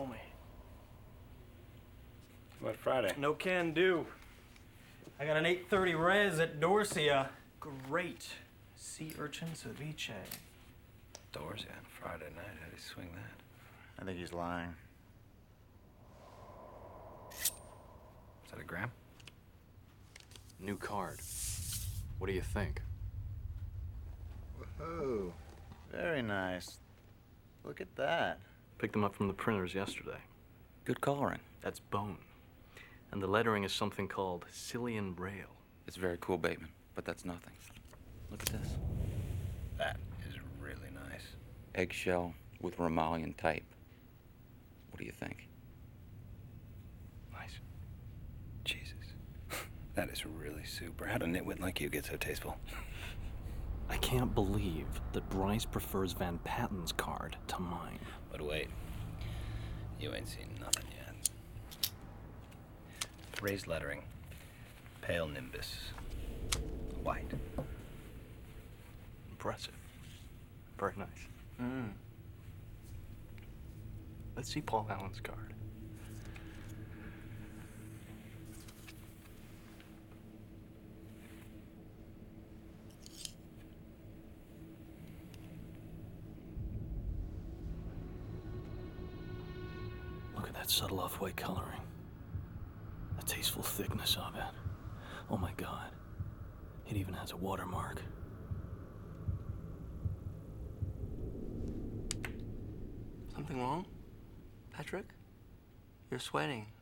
told me. What, Friday? No can do. I got an 8:30 res at Dorsia. Great sea urchin ceviche. Dorsia on Friday night. How do you swing that? I think he's lying. Is that a gram? New card. What do you think? Woohoo. Very nice. Look at that. Picked them up from the printers yesterday. Good coloring. That's bone. And the lettering is something called Cillian Rail. It's very cool, Bateman, but that's nothing. Look at this. That is really nice. Eggshell with Romalian type. What do you think? Nice. Jesus. That is really super. How'd a nitwit like you get so tasteful? I can't believe that Bryce prefers Van Patten's card to mine. But wait. You ain't seen nothing yet. Raised lettering. Pale nimbus. White. Impressive. Very nice. Let's see Paul Allen's card. Look at that subtle off-white coloring. The tasteful thickness of it. Oh my God. It even has a watermark. Something wrong? Patrick? You're sweating.